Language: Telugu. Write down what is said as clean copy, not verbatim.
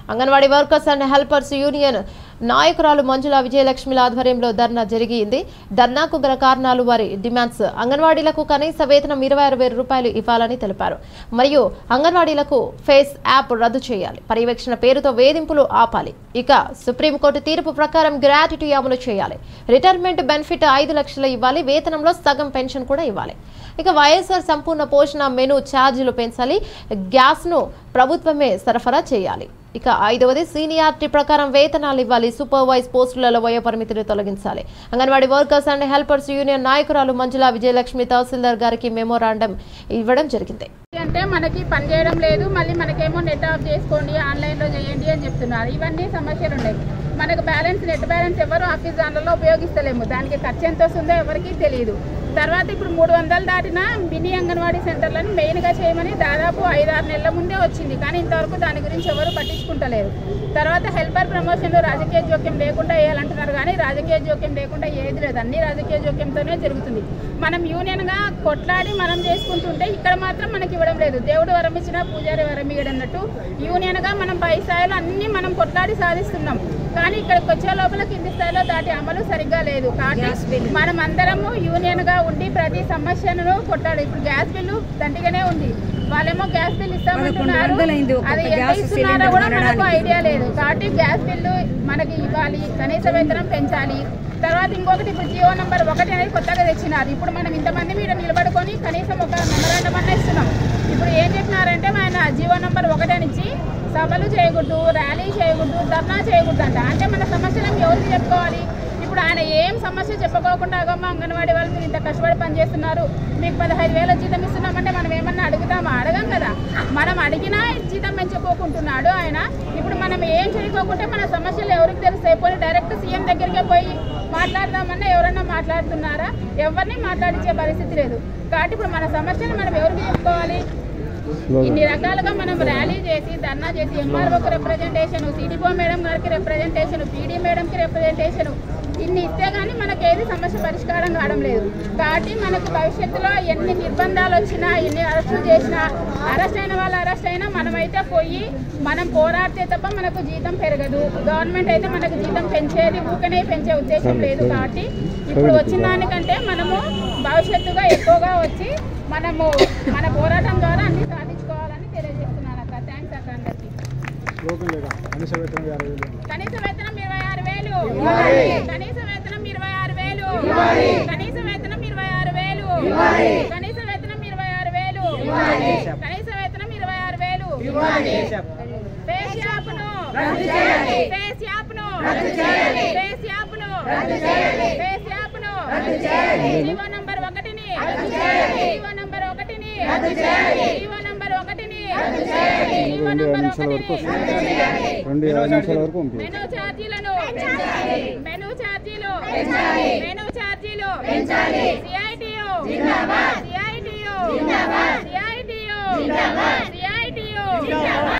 Anganwadi workers and helpers union నాయకురాలు మంజుల విజయలక్ష్మిల ఆధ్వర్యంలో ధర్నా జరిగింది. ధర్నాకు గల కారణాలు వారి డిమాండ్స్. అంగన్వాడీలకు కనీస వేతనం 26,000 రూపాయలు ఇవ్వాలని తెలిపారు. మరియు అంగన్వాడీలకు ఫేస్ యాప్ రద్దు చేయాలి. పర్యవేక్షణ పేరుతో వేధింపులు ఆపాలి. ఇక సుప్రీంకోర్టు తీర్పు ప్రకారం గ్రాట్యుటీ అమలు చేయాలి. రిటైర్మెంట్ బెనిఫిట్ 5 లక్షలు ఇవ్వాలి. వేతనంలో సగం పెన్షన్ కూడా ఇవ్వాలి. ఇక వైఎస్ఆర్ సంపూర్ణ పోషణ మెనూ ఛార్జీలు పెంచాలి. గ్యాస్ను ప్రభుత్వమే సరఫరా చేయాలి. ఇక 5వది సీనియారిటీ ప్రకారం వేతనాలు ఇవ్వాలి. సూపర్వైజ్ పోస్టులలో వయోపరిమితిని తొలగించాలి. Anganwadi workers and helpers union నాయకురాలు మంజుల విజయలక్ష్మి తహసీల్దార్ గారికి మెమోరాండం ఇవ్వడం జరిగింది. అంటే మనకి పని చేయడం లేదు, మళ్ళీ మనకేమో నెట్ ఆఫ్ చేసుకోండి, ఆన్లైన్లో చేయండి అని చెప్తున్నారు. ఇవన్నీ సమస్యలు ఉన్నాయి. మనకు నెట్ బ్యాలెన్స్ ఎవరు ఆఫీస్ దానిలో ఉపయోగిస్తలేము. దానికి ఖర్చు ఎంత వస్తుందో ఎవరికి తెలియదు. తర్వాత ఇప్పుడు 300 దాటిన మినీ అంగన్వాడీ సెంటర్లను మెయిన్గా చేయమని దాదాపు 5-6 నెలల ముందే వచ్చింది. కానీ ఇంతవరకు దాని గురించి ఎవరు పట్టించుకుంటలేరు. తర్వాత హెల్పర్ ప్రమోషన్లు రాజకీయ జోక్యం లేకుండా వేయాలంటున్నారు. కానీ రాజకీయ జోక్యం లేకుండా ఏది లేదు, అన్ని రాజకీయ జోక్యంతోనే జరుగుతుంది. మనం యూనియన్గా కొట్లాడి మనం చేసుకుంటుంటే ఇక్కడ మాత్రం మనకి ఇవ్వడం లేదు. దేవుడు వరం ఇచ్చినా పూజారి వరం ఇవ్వడన్నట్టు యూనియన్గా మనం పై స్థాయిలో అన్ని మనం కొట్లాడి సాధిస్తున్నాం. కానీ ఇక్కడికి వచ్చే లోపల కింది స్థాయిలో దాటి అమలు సరిగ్గా లేదు. కాబట్టి మనం అందరము యూనియన్గా ఉండి ప్రతి సమస్యను కొట్లాడు. ఇప్పుడు గ్యాస్ బిల్లు దండిగానే ఉంది. వాళ్ళేమో గ్యాస్ బిల్ ఇస్తామంటున్నారు. అది ఎంత ఇస్తున్నారో కూడా మనకు ఐడియా లేదు. కాబట్టి గ్యాస్ బిల్లు మనకి ఇవ్వాలి, కనీస వేతనం పెంచాలి. తర్వాత ఇంకొకటి ఇప్పుడు జియో నంబర్ 1 అనేది కొత్తగా తెచ్చినారు. ఇప్పుడు మనం ఇంతమంది మీద నిలబడుకొని కనీసం ఒక మెమరాండం అన్న ఇస్తున్నాం. ఇప్పుడు ఏం చెప్పినారంటే ఆయన జియో నంబర్ 1 నుంచి సభలు చేయకూడదు, ర్యాలీ చేయకూడదు, ధర్నా చేయకూడదు అంటే మన సమస్యలను ఎవరికి చెప్పుకోవాలి? ఇప్పుడు ఆయన ఏం సమస్య చెప్పుకోకుండా అగమ్మ అంగన్వాడీ వాళ్ళు మీరు ఇంత కష్టపడి పనిచేస్తున్నారు, మీకు 15,000 జీతం ఇస్తున్నామంటే మనం ఏమన్నా అడుగుతామా? అడగం కదా. మనం అడిగినా జీతం పెంచుకోకుంటున్నాడు ఆయన. ఇప్పుడు మనం ఏం చేయకోకుంటే మన సమస్యలు ఎవరికి తెలుస్తాయి? పోయి డైరెక్ట్ సీఎం దగ్గరికే పోయి మాట్లాడదామన్నా ఎవరన్నా మాట్లాడుతున్నారా? ఎవరిని మాట్లాడించే పరిస్థితి లేదు. కాబట్టి ఇప్పుడు మన సమస్యలు మనం ఎవరికి చెప్పుకోవాలి? ఇన్ని రకాలుగా మనం ర్యాలీ చేసి ధర్నా చేసి ఎంఆర్ఓకి రిప్రజెంటేషన్, సిడిపో మేడం గారికి రిప్రజెంటేషన్, పీడీ మేడంకి రిప్రజెంటేషన్ ఇన్ని ఇస్తే కానీ మనకేది సమస్య పరిష్కారం కావడం లేదు. కాబట్టి మనకు భవిష్యత్తులో ఎన్ని నిర్బంధాలు వచ్చినా, ఎన్ని అరెస్టులు చేసినా, అరెస్ట్ అయిన వాళ్ళు అరెస్ట్ అయినా మనమైతే పోయి మనం పోరాడితే తప్ప మనకు జీతం పెరగదు. గవర్నమెంట్ అయితే మనకు జీతం పెంచేది ఊకనే పెంచే ఉద్దేశం లేదు. కాబట్టి ఇప్పుడు వచ్చిన దానికంటే మనము భవిష్యత్తుగా ఎక్కువగా వచ్చి మనము మన పోరాటం ద్వారా అన్ని సాధించుకోవాలని తెలియజేస్తున్నాను అక్క. థ్యాంక్స్ అక్క అందరికీ. కనీస వేతనం 26,000, కనీస వేతనం 26,000, కనీస వేతనం 26,000, కనీస వేతనం 26,000, కనీస వేతనం 26,000, కనీస వేతనం 26,000. ఫేస్ యాప్ను రద్దు చేయాలి, ఫేస్ యాప్ను రద్దు చేయాలి, ఫేస్ యాప్ను రద్దు చేయాలి, ఫేస్ యాప్ను రద్దు చేయాలి. జీవో నంబర్ 1ని రద్దు చేయాలి, జీవో నంబర్ 1ని రద్దు చేయాలి, జీవో నంబర్ 1ని రద్దు చేయాలి, జీవో నంబర్ 1ని రద్దు చేయాలి. మెనూ ఛార్జీలను పెంచాలి, మెనూ ఛార్జీలు పెంచాలి, మెనూ ఛార్జీలు